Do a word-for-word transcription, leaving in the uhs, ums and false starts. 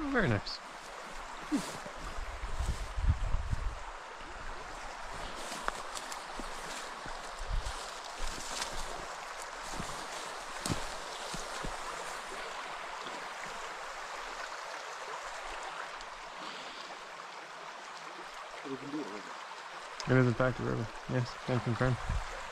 Oh, very nice. We can do it. It is in fact a river. Yes, can confirm.